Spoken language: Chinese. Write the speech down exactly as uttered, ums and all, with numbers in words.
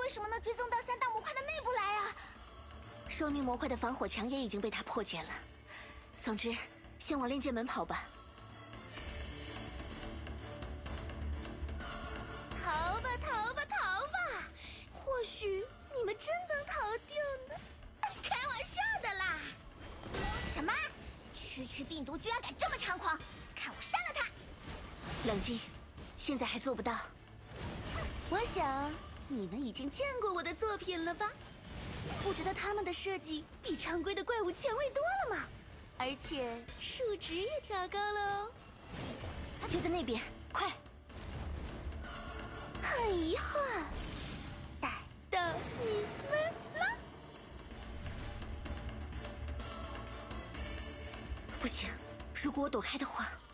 为什么能追踪到三大模块的内部来啊？ 说明模块的防火墙也已经被他破解了。总之，先往链接门跑吧。 逃吧，逃吧，逃吧！或许你们真能逃掉呢。开玩笑的啦！什么？区区病毒居然敢这么猖狂！看我删了他！ 冷静，现在还做不到。 我想你们已经见过我的作品了吧？不觉得他们的设计比常规的怪物前卫多了吗？而且数值也调高了哦。 他就在那边，快！ 很遗憾，逮到你们了。 不行，如果我躲开的话。